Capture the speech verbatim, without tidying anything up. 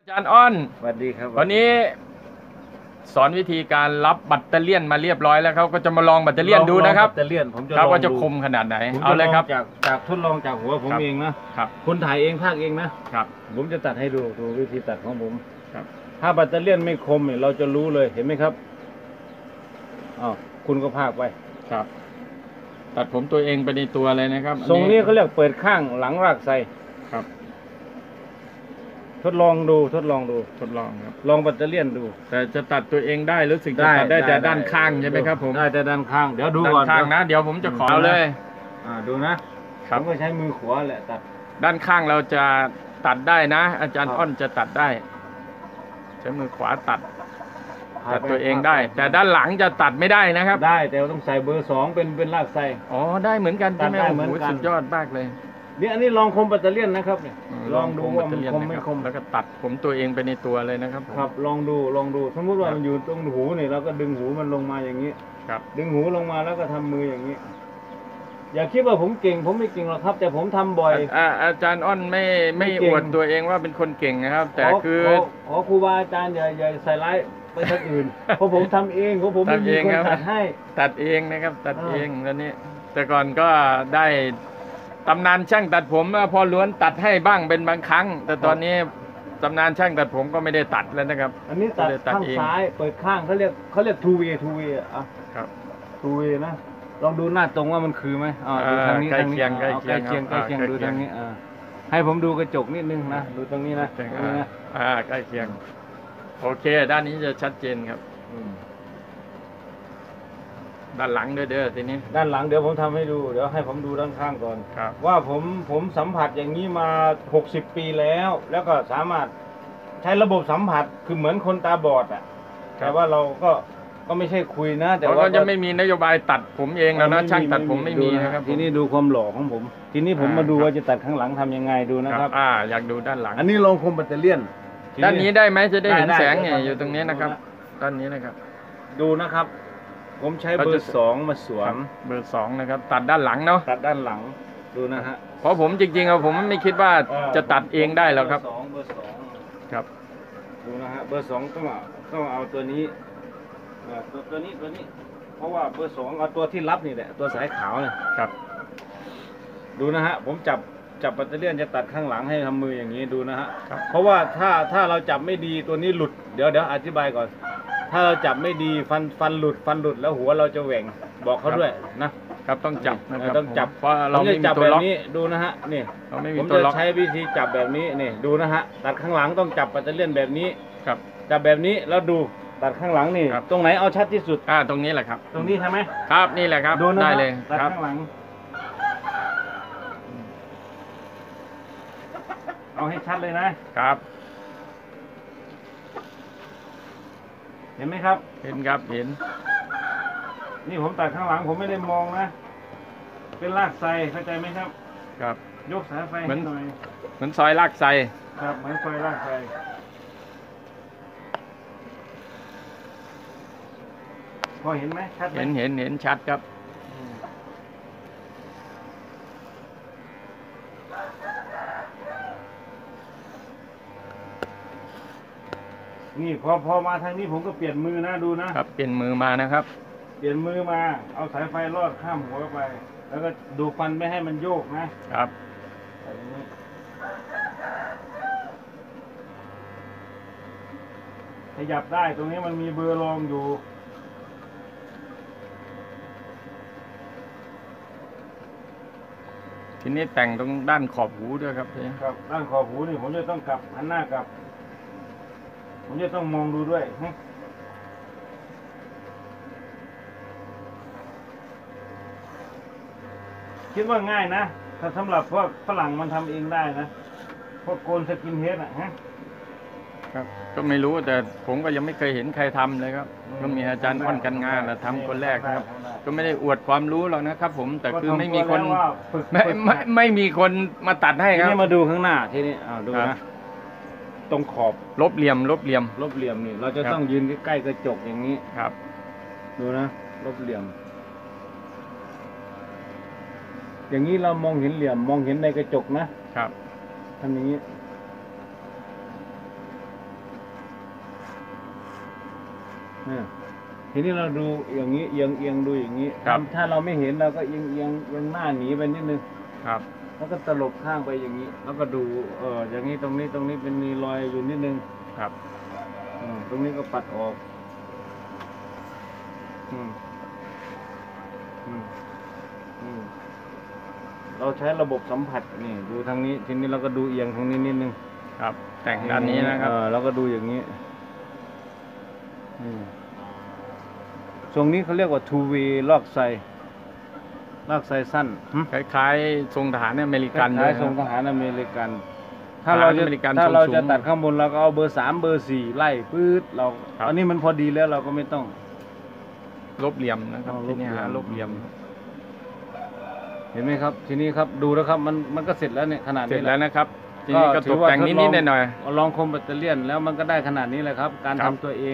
อาจารย์อ้อนสวัสดีครับวันนี้สอนวิธีการรับแบตเตอรี่มาเรียบร้อยแล้วเขาก็จะมาลองแบตเตอรี่ดูนะครับแบตเตอรี่ผมจะครับลองว่าจะคดูมขนาดไหนผมเอาจะเลยครับจากจากทดลองจากหัวผมเองนะครับคุณถ่ายเองภาคเองนะครับผมจะตัดให้ดูดูวิธีตัดของผมครับถ้าแบตเตอรี่ไม่คมเนี่ยเราจะรู้เลยเห็นไหมครับอ้าวคุณก็ภาคไปครับตัดผมตัวเองไปในตัวเลยนะครับทรงนี้เขาเรียกเปิดข้างหลังรากไซครับทดลองดูทดลองดูทดลองครับลองแบตเตอรี่ดูแต่จะตัดตัวเองได้รู้สึกจะตัดได้แต่ด้านข้างใช่ไหมครับผมได้แต่ด้านข้างเดี๋ยวดูก่อนด้านข้างนะเดี๋ยวผมจะขอเลยอ่าดูนะครับผมก็ใช้มือขวาแหละตัดด้านข้างเราจะตัดได้นะ อาจารย์อ้อนจะตัดได้ใช้มือขวาตัดตัดตัวเองได้แต่ด้านหลังจะตัดไม่ได้นะครับได้แต่ต้องใส่เบอร์สองเป็นเป็นรากไซอ๋อได้เหมือนกันใช่ไหมโอ้โหสุดยอดมากเลยเนี่ยอันนี้ลองคมแบตเตอรี่นะครับเนี่ยลองดูว่ามันคมไม่คมแล้วก็ตัดผมตัวเองไปในตัวเลยนะครับครับลองดูลองดูสมมติว่ามันอยู่ตรงหูนี่เราก็ดึงหูมันลงมาอย่างนี้ครับดึงหูลงมาแล้วก็ทำมืออย่างนี้อย่าคิดว่าผมเก่งผมไม่เก่งหรอกครับแต่ผมทำบ่อยอ่าอาจารย์อ้อนไม่ไม่อวดตัวเองว่าเป็นคนเก่งนะครับแต่คือขอครูบาอาจารย์อย่าอย่าใส่ร้ายไปทางอื่นเพราะผมทำเองเพราะผมไม่มีคนตัดให้ตัดเองนะครับตัดเองแล้วนี่แต่ก่อนก็ได้ตำนานช่างตัดผมพอล้วนตัดให้บ้างเป็นบางครั้งแต่ตอนนี้ตำนานช่างตัดผมก็ไม่ได้ตัดแล้วนะครับอันนี้ตัดข้างซ้ายเปิดข้างเขาเรียกเขาเรียก two way two way อ่ะครับ two way นะลองดูหน้าตรงว่ามันคือไหมอ่าดูทางนี้ใกล้เคียงใกล้เคียงใกล้เคียงใกล้เคียงดูทางนี้อ่าให้ผมดูกระจกนิดนึงนะดูตรงนี้นะตรงนี้นะอ่าใกล้เคียงโอเคด้านนี้จะชัดเจนครับด้านหลังเด้อเด้อทีนี้ด้านหลังเดี๋ยวผมทำให้ดูเดี๋ยวให้ผมดูด้านข้างก่อนว่าผมผมสัมผัสอย่างนี้มาหกสิบปีแล้ว แล้วก็สามารถใช้ระบบสัมผัสคือเหมือนคนตาบอดอ่ะแต่ว่าเราก็ก็ไม่ใช่คุยนะแต่ว่าก็จะไม่มีนโยบายตัดผมเองแล้วนะช่างตัดผมไม่มีนะครับทีนี้ดูความหล่อของผมทีนี้ผมมาดูว่าจะตัดข้างหลังทำยังไงดูนะครับอ่าอยากดูด้านหลังอันนี้ลองคมแบตเตอรี่ด้านนี้ได้ไหมจะได้เห็นแสงเนี่ยอยู่ตรงนี้นะครับด้านนี้นะครับดูนะครับผมใช้เบอร์สองมาสวมเบอร์สองนะครับตัดด้านหลังเนาะตัดด้านหลังดูนะฮะเพราะผมจริงๆอะผมไม่คิดว่าจะตัดเองได้หรอกครับเบอร์สองเบอร์สองครับดูนะฮะเบอร์สองต้องต้องเอาตัวนี้ตัวตัวนี้ตัวนี้เพราะว่าเบอร์สองเอาตัวที่รับนี่แหละตัวสายขาวเนี่ยครับดูนะฮะผมจับจับแบตเตอรี่จะตัดข้างหลังให้ทำมืออย่างนี้ดูนะฮะเพราะว่าถ้าถ้าเราจับไม่ดีตัวนี้หลุดเดี๋ยวเดี๋ยวอธิบายก่อนถ้าเราจับไม่ดีฟันฟันหลุดฟันหลุดแล้วหัวเราจะแหว่งบอกเขาด้วยนะครับต้องจับนะครับต้องจับเพราะเราไม่มีตัวล็อกนี้ดูนะฮะนี่ผมจะใช้วิธีจับแบบนี้นี่ดูนะฮะตัดข้างหลังต้องจับแบตเตอรี่แบบนี้ครับจับแบบนี้แล้วดูตัดข้างหลังนี่ตรงไหนเอาชัดที่สุดอ่าตรงนี้แหละครับตรงนี้ใช่ไหมครับนี่แหละครับได้เลยตัดข้างหลังเอาให้ชัดเลยนะครับเห็นไหมครับเห็นครับเห็นนี่ผมตัดข้างหลังผมไม่ได้มองนะเป็นลากไซเข้าใจไหมครับครับยกสายไฟให้หน่อยเหมือนซอยลากไซครับเหมือนซอยลากไซพอเห็นไหมชัดไหมเห็นเห็นเห็นชัดครับนี่พอพอมาทางนี้ผมก็เปลี่ยนมือนะดูนะครับเปลี่ยนมือมานะครับเปลี่ยนมือมาเอาสายไฟลอดข้ามหัวไปแล้วก็ดูฟันไม่ให้มันโยกนะครับขยับได้ตรงนี้มันมีเบอร์รองอยู่ทีนี้แต่งตรงด้านขอบหูด้วยครับครับด้านขอบหูนี่ผมจะต้องกลับหันหน้ากลับผมจะต้องมองดูด้วยคิดว่าง่ายนะถ้าสำหรับพวกฝรั่งมันทำเองได้นะพวกโกนสกินเฮดอ่ะฮะครับก็ไม่รู้แต่ผมก็ยังไม่เคยเห็นใครทำเลยครับก็มีอาจารย์อ้อนกันงานทำคนแรกครับก็ไม่ได้อวดความรู้หรอกนะครับผมแต่คือไม่มีคนไม่ไม่ไม่มีคนมาตัดให้ครับทีนี้มาดูข้างหน้าทีนี้อ่าดูนะตรงขอบลบเหลี่ยมลบเหลี่ยมลบเหลี่ยมนี่เราจะต้องยืนใกล้ๆกระจกอย่างนี้ครับดูนะลบเหลี่ยมอย่างนี้เรามองเห็นเหลี่ยมมองเห็นในกระจกนะครับทำอย่างนี้เนี่ยทีนี้เราดูอย่างนี้เอียงเอียงดูอย่างนี้ครับถ้าเราไม่เห็นเราก็เอียงเอียงเอียงหน้าหนีไปนิดนึงครับแล้วก็ตลบข้างไปอย่างนี้ แล้วก็ดูเอออย่างนี้ตรงนี้ตรงนี้เป็นมีรอยอยู่นิดนึงครับอืมตรงนี้ก็ปัดออกอืมอืมอืมเราใช้ระบบสัมผัสนี่ดูทางนี้ทีนี้เราก็ดูเอียงทางนี้นิดนึงครับ แต่งด้านนี้นะครับเออแล้วก็ดูอย่างนี้อืมทรงนี้เขาเรียกว่า two way ลอกไซลอกไซสั้นหึคล้ายๆทรงทหารอเมริกันคด้วล้าย ยนะๆทรงคทรับหารอเมริกัน ถ้าเราทหารจะอเมริกันถ้าเราสูงๆจะตัดข้างบนเราก็เอาเบอร์สามเบอร์สี่ไล่ปื๊ดเราครับอันนี้มันพอดีแล้วเราก็ไม่ต้องลบเหลี่ยมนะครับอ๋อที่นี่หาลลบบ เหเหลี่ลี่ยยมมเห็นไหมครับ ทีนี้ครับดูแล้วครับมันมันก็เสร็จแล้วเนี่ยขนาดเสร็นี้จแล้วนะครับ ทีนี้ก็ถืตอก ว่าแต่งทดนิลดๆหน่อยลองคมแบตเตอรี่ยนแล้วมันก็ได้ขนาดนี้แหละครับ การครัทำบตัวเอง